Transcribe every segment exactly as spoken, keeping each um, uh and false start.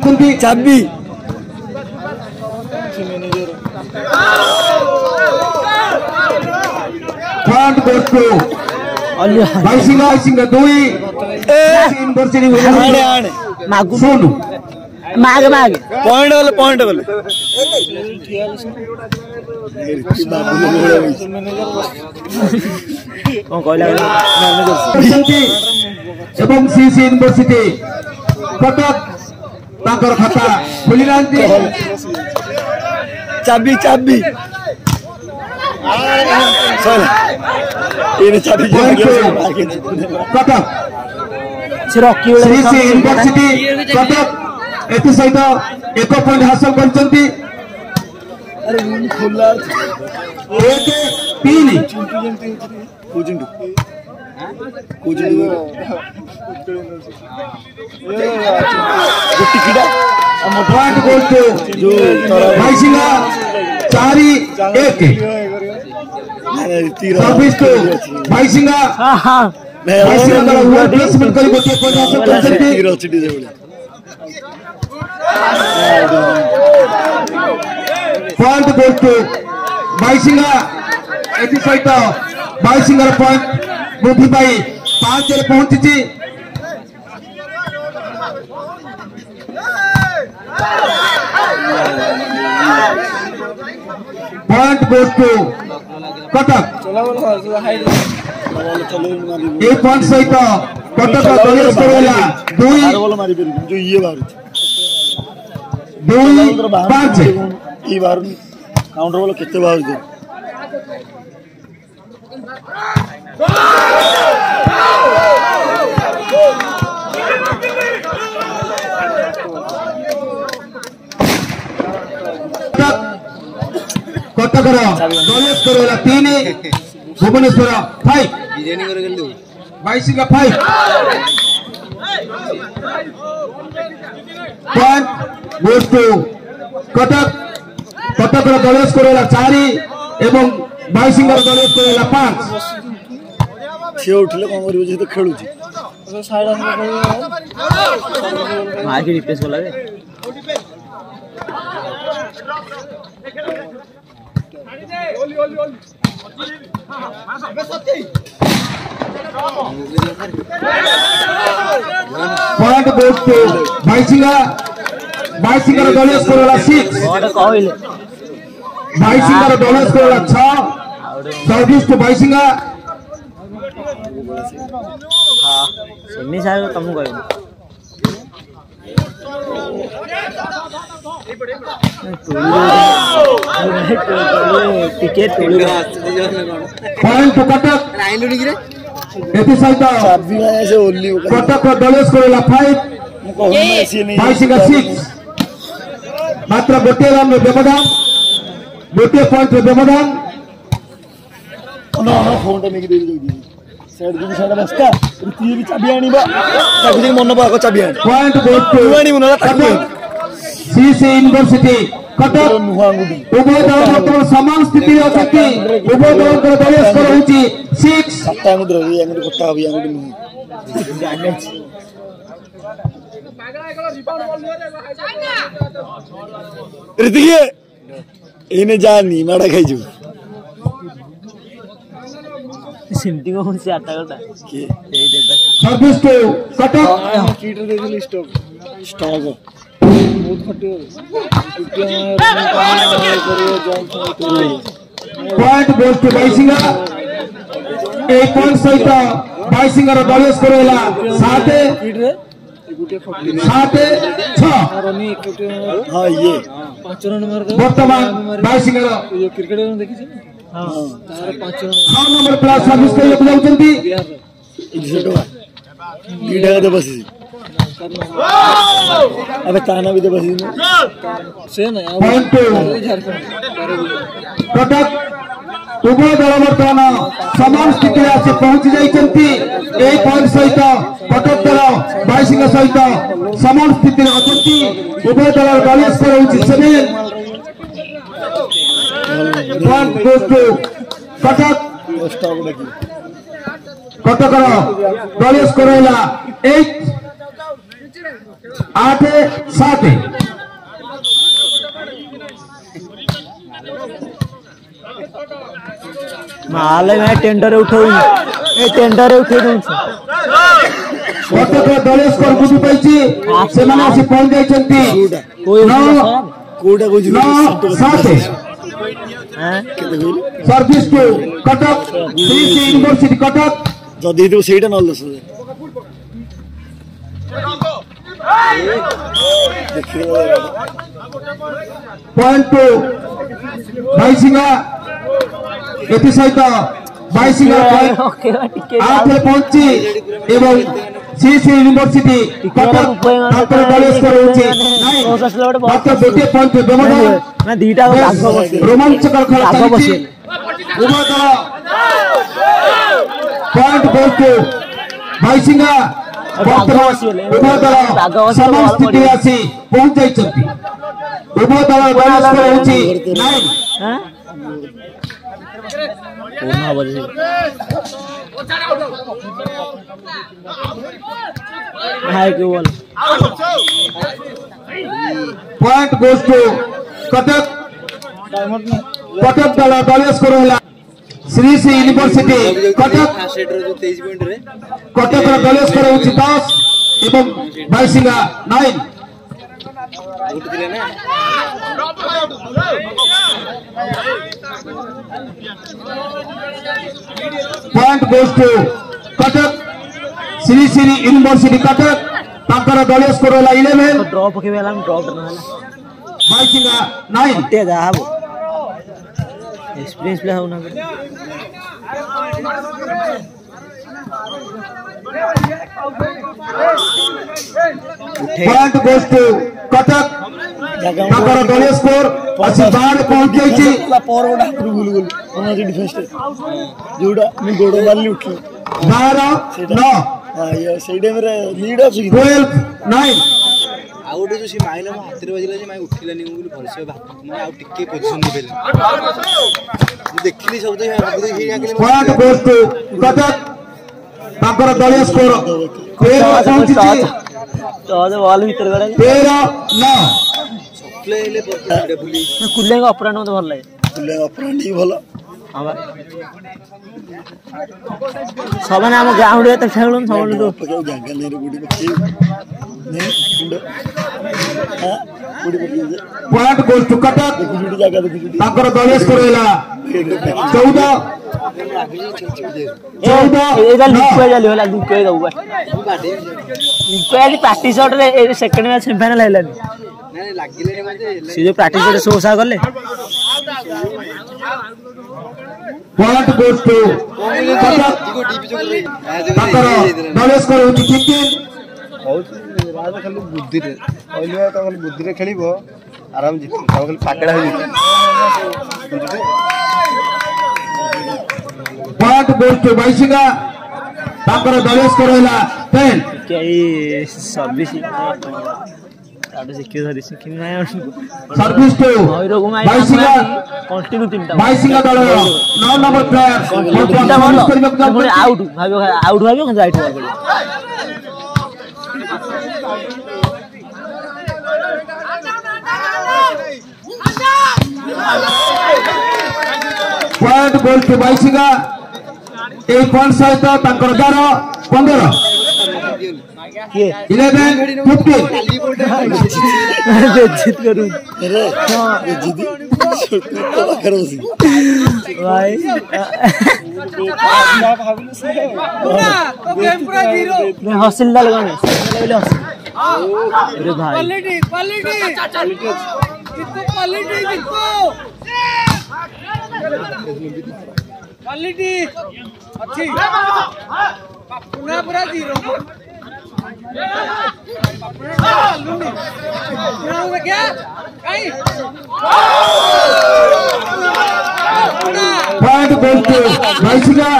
चाबी front goes to बाइसिंगा बाइसिंगा दुई university आने आने मागु सुन माग माग पॉइंट वाले पॉइंट वाले कौन कहला एवं सीसी यूनिवर्सिटी कटक ताकर खाता खोली नांती चाबी चाबी चल ये चाबी कटक रॉकी सीसी यूनिवर्सिटी कटक एति सहित एक पॉइंट हासिल करचंती अरे खुला एक तीन कुजिंडू कुजिंडू गोटी किडा पॉइंट गोल टू जो बाइसिंगा चारि एक सर्विस टू बाइसिंगा हां हां बाइसिंगा द्वारा हुआ प्लेसमेंट करी गोटी पॉइंट हासिल करचंती पॉइंट गोल टू बाइसिंगा एति सहित बाइसिंगर पॉइंट वृद्धि पाई पांच रे पहुंची पॉइंट गोल टू कटक एक पॉइंट सहित कटक दलेश करेला दुई मारी जो ये बार दुई पांच ई बार काउंटर वाला कितने बार दे कटकर दलेश करेला तीन Bhubaneswar five Baisinga five point goes to Cuttack कटकर दलेश करेला चारि एवं बाइसिंगर दलेश करेला पांच से उठले कोन करियो जे तो खेलु छी साइड मार के रिप्लेस करला रे ओली ओली ओली पॉइंट गोस टू बाइसिंगा बाइसिंगर दलेश करेला सिक्स कहले बाइसिंगर दलेश करेला छह सर्विस टू बाइसिंगा हां सेमी साहेब तुम कहबो टिकेट पॉइंट टू कटक एति सहित चाबी में से ओली कटक दलेश करेला फाइव बाइसिंगा सिक्स मात्र गोटे रन व्यवधान गोटे पॉइंट व्यवधान ना ना फोन टा नेकी दे दे साइड दिन साइड बस्ता तीर चाबी आनीबा ताकि मन पाको चाबी आनी पॉइंट गोल टू आनी मुना ताकि सीसी यूनिवर्सिटी कटक नुहांगुडी उभय दल वर्तमान समान स्थिति रे अछती उभय दल कर दलेश कर होची सिक्स सत्ता मुद्र रे अंगुडी कोटा हबी अंगुडी नु ऋतिके इने जानी माडा खाइजु सिमती को से आता करता के सर्विस टू कटक कीटर दे दिली स्टॉक स्टॉक बहुत खट्टे पॉइंट गोस टू बाइसिंगा एक पॉइंट सहित बाइसिंगर दलेश करेला सात सात छह हां ये पांच रन मार दे वर्तमान बाइसिंगर ये क्रिकेट में देखि छी हां तार पांच रन छह नंबर प्लस सर्विस के लोग जाउचंती लीडर दे बसी अबे ताना भी दे बसी से ना पॉइंट टू कटक उभय दल वर्तमान समान स्थिति आसी पहुंची जाइछंती एक पॉइंट सहित कटक दल बाइसिंग सहित समान स्थिति अछंती उभय दल दलेश कर होची seven point goes to Cuttack स्टॉक देखि कटकर दलेश करेला एट आठ सात माले मैं टेंडर उठाऊ ए टेंडर उठे दूं कटक दल स्कोर गुडी पाइछि से माने आसी पहुंच जाइछंती कोडा को नौ सात हैं service to Cuttack Sri university Cuttack जदी तो सेटा न लस पॉइंट टू बाईसिंगा एति सहित बाईसिंगा आठ पहुंची एवं सी सी यूनिवर्सिटी कटक तापर कॉलेज करूची नाही मात्र गोटे पॉइंट व्यवधान मैं दीटा को बसे रोमांचकर खेल चलछि उभय दल पॉइंट गोल टू बाईसिंगा उभय दल समान स्थिति आसी पहुंच जाइछंती उभय दल कॉलेज करूची नाही हैं पूर्ण बजे हाय के बोल point goes to Cuttack Cuttack दल दल स्कोर होला श्री श्री यूनिवर्सिटी कटक कटक दल स्कोर होछि दस एवं बाईसिंगा नौ point goes to Cuttack Sri Shri university Cuttack ताकर दल स्कोर होला ग्यारह ड्रॉप के बेला ड्रॉप न होला बाईसिंगा नौ ते जा हबो एक्सपीरियंस प्ले होना पॉइंट गोस टू कटक ताकर दल स्कोर अछि बारह पहुंच जाइछि पर गोडा गुल गुल ओना जे डिफेंस जोडा मी गोडो मारली उठली बारह नौ हां ये सेई टाइम रे लीड अछि बारह नौ आउट जो सी माइला म हाथ रे बजिला जे माइ उठिलानी बोली भलसे भात माने आउ टिके पोजीशन देबेले मु देखली सब तो भाग दे हिया के पॉइंट गोस टू कटक ताकर दल स्कोर तेरह पहुंची तो जो बॉल भीतर गडा तेरह नौ प्ले ले पर भूली कुल्ले का ऑपरेट मते भल लागे कुल्ले ऑपरेट ही भलो हां बा सबने हम ग्राउंड रे त खेलुन सबने तो पके जंगल ने गुडी पके ने गुड हां गुडी पके पॉइंट गोस टू कटक गुडी जगह गुडी ताकर दल स्कोर होला चौदह चौदह एदा लिखो जाली होला लिखो दउ बा लिखो आज प्रैक्टिस शॉट रे सेकंड मैच सेमीफाइनल हैलानी नहीं लागिले रे मते से जो प्रैक्टिस रे सोसा करले पॉइंट गोस टू कटक जिको डीपी जो रे ताकर दल स्कोर होछि फिफ्टीन बहुत राजा खाली बुद्धि रे ओइले त खाली बुद्धि रे खेलिबो आराम जित खाली पाकड़ा हो जित पॉइंट गोस टू बाईसिंगा ताकर दल स्कोर होला दस क्या ये सर्विस आडे सिक्योर सर्विस कि नाही सर्विस टू बाईसिंगा कंटिन्यू तीनटा बाईसिंगा दल नौ नंबर प्लेयर आउट भाबो आउट भाबो right ball point goal to Baisinga ए पॉइंट सहित ताकर ग्यारह पंद्रह के इलेवन फिफ्टीन जीत करूं रे हां जीदी छोटा करो सी भाई ना भाबिले से तो गेम पूरा जीरो मैं हॉस्टल दा लगाने लेवल हॉस्टल अरे भाई क्वालिटी क्वालिटी कितको क्वालिटी कितको क्वालिटी अच्छी पुना पूरा जीरो पुना में क्या कहीं पॉइंट गोल टू बाईसिंगा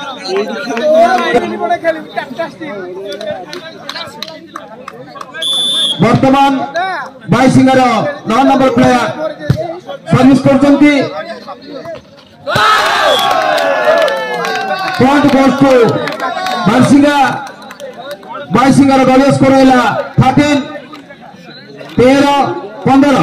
वर्तमान बाईसिंगार नौ नंबर प्लेयर सर्विस करछंती पॉइंट गोल टू बाईसिंगा बाईसिंगार दल स्कोर होला तेरह तेरह पंद्रह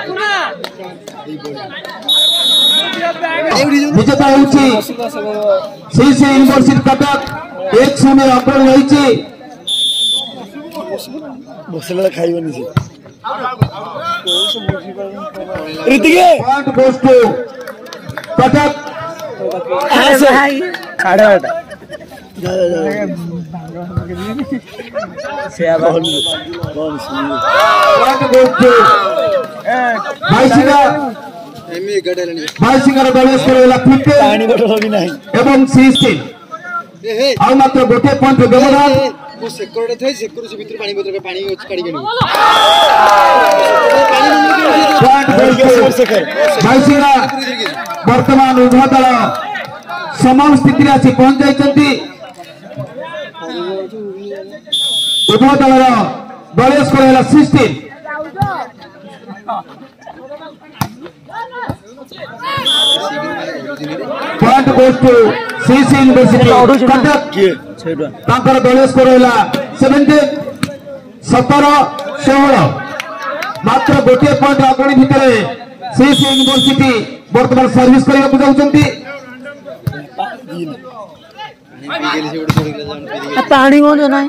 विजेता होउची सीसी यूनिवर्सिटी कटक एक शून्य अग्रणी रही बसला खाइबनी से पॉइंट गोस टू कटक साढ़े बारह पॉइंट गोस टू बाईसिंगा बाईसिंगार दल स्कोर फिफ्टीन एवं सिक्सटीन आ मात्र गोटे पॉइंट व्यवधान वो सेक्टर थे सेक्टर से भीतर पानी बोतल पानी काढ़ी के बाईसिंगा वर्तमान उभय दल समान स्थिति आसी पहुंच जाइछंती उभय दलर दल स्कोर है सिक्सटीन पॉइंट गोस टू सीसी यूनिवर्सिटी कटक तांकर दल स्कोर है सेवेंटीन सत्रह सोलह मात्र गोटे पॉइंट अग्रणी भितर सीसी यूनिवर्सिटी वर्तमान सर्विस करने को जाउछंती पानी कौन ना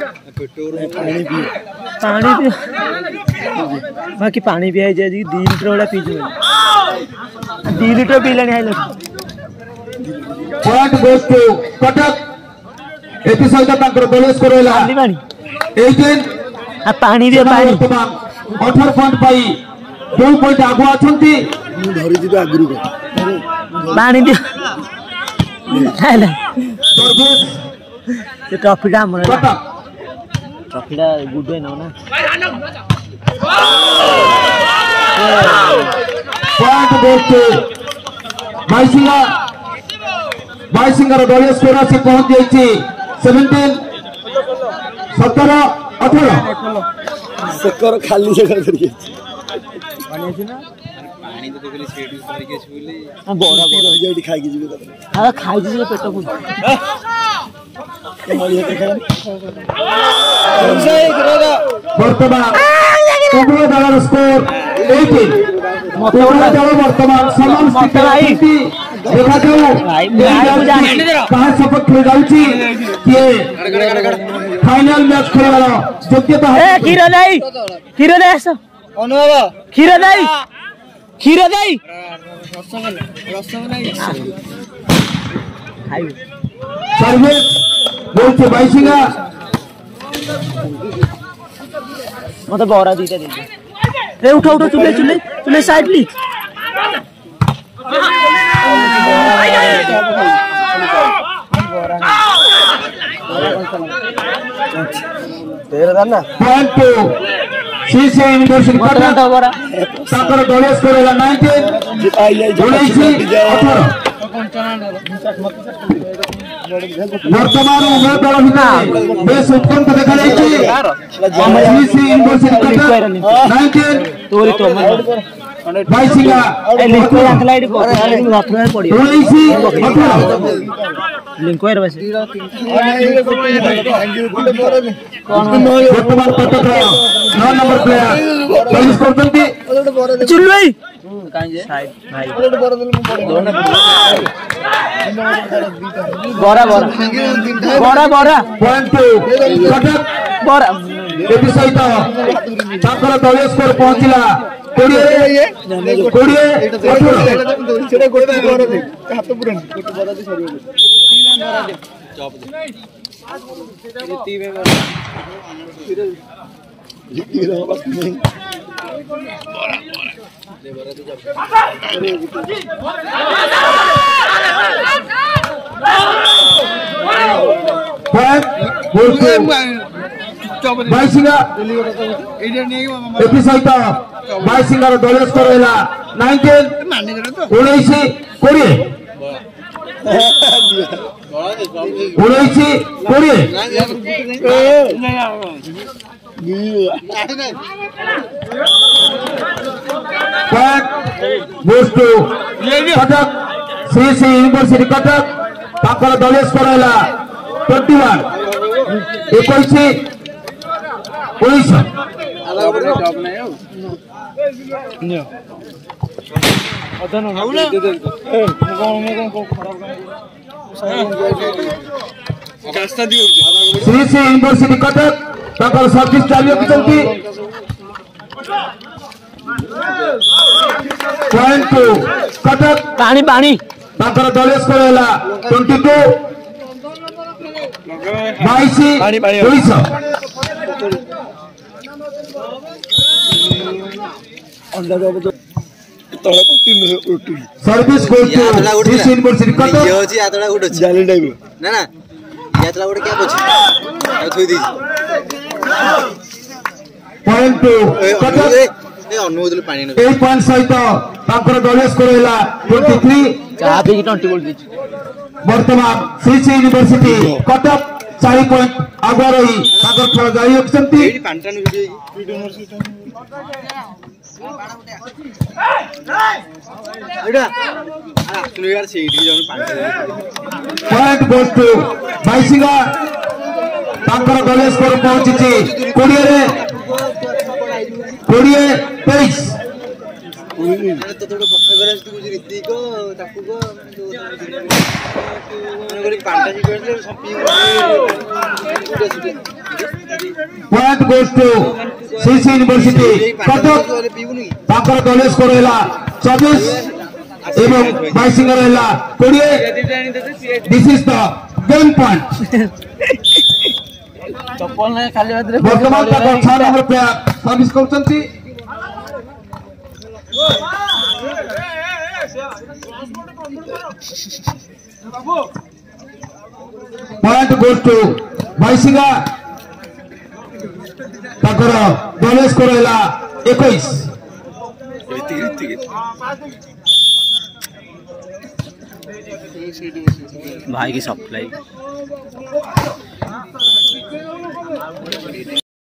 पानी पी बाकी पानी पिया जाए दी लीटर वाला पीजु दी लीटर पी लेने आइल पॉइंट गोस टू कटक एति सहित तांकर दल स्कोर है पानी अठारह आ पानी भी पानी अठारह पॉइंट पाई दो पॉइंट आगु अछंती धरि दिबे आगुरु पानी भी हैला सर्विस ये ट्रॉफीटा हमर कटक ट्रॉफीटा गुड है ना पॉइंट गोस टू बाईसिंगा बाईसिंगार दल स्कोर आसी पहुंच जाइछि सेवेंटीन सत्रह अठारह सेकर खाली जगह करिए पानी तो कहले सेट करके छुले हां बड़ा बड़ा रह जाई खाई के जिबे हां खाई जे पेट फुल वर्तमान उभय दलर स्कोर अठारह उभय दल वर्तमान समान स्थिति देखा जाऊ कहा सपोर्ट खेल जाउची किए फाइनल मैच खेलवार योग्यता ए खीरा दाई खीरा दाई आस अनुभव खीरा दाई खीरा दाई खाई सर्विस बोलते बाईसिंगा मत बड़ा दीटा दे रे उठा उठा चुले चुले चुले साइड ली तेरा ना पॉइंट टू सीसी यूनिवर्सिटी कटक बड़ा ताकर दल स्कोर है नाइनटीन उन्नीस अठारह वर्तमान उभय दल भितर बेस उत्कंठ देखा जाइछि सीसी यूनिवर्सिटी कटक नाइनटीन तोरी तो बाईसिंगा ए लिंक रखला इडी रखला पड़ी उन्नीस अठारह लिंक रे बस वर्तमान कटक नौ नंबर प्लेयर सर्विस करतंती चुल भाई साइड भाई बड़ा बड़ा बड़ा बड़ा पॉइंट टू कटक बड़ा एति सहित ताकर दल स्कोर पहुंचिला कोड़िए कोड़िए सेटा गोटे बड़ दे हाथ पुरन गोटे बड़ दे सरी चॉप दे रीति में हीरो बस नहीं ले बड़ा दे पॉइंट बोलते बाईसिंगा एति सहित बाईसिंगार दल स्कोर है नाइनटीन उन्नीस कोड़िए उन्नीस कोड़िए पॉइंट गोस टू कटक सीसी यूनिवर्सिटी कटक ताकर दल स्कोर है ट्वेंटी वन इक्कीस उन्नीस श्री श्री यूनिवर्सिटी कटक सर्विस जारी रखिंट पॉइंट टू कटक पानी पानी दलीय स्कोर है ट्वेंटी टू बाईस दुईश सर्विस यूनिवर्सिटी कटक ना ना यात्रा गोटे क्या पछी थोई दी पॉइंट टू कटक ए अनुमोदन पानी न एट पॉइंट सहित तांकर दलीय स्कोर है ट्वेंटी थ्री चाह पी ट्वेंटी बोल दी वर्तमान श्री श्री यूनिवर्सिटी कटक चार पॉइंट आगे रही तांकर खेल जारी रखिसंती एडी पांटा न वीडियो एडा आ सुन यार सेठी जन पांटा पॉइंट गोस टू बाईसिंगा तांकर दलीय स्कोर पहुंची कोड़े रे कोड़े तेईस तो थोड़ा पक्का करे तू कुछ रीति को ताकू को मैंने कोई पांटा जी करले सब पी point goes to Shri Shri university Cuttack तांकर दलीय स्कोर है चौबीस एवं बाईसिंगा है कोड़े this is the game point चप्पल ना खाली बात रे वर्तमान तक छह नंबर प्लेयर सर्विस करछंती पॉइंट गोस टू बाईसिंगा ताकर दलीय स्कोर है इक्कीस भाई की सप्लाई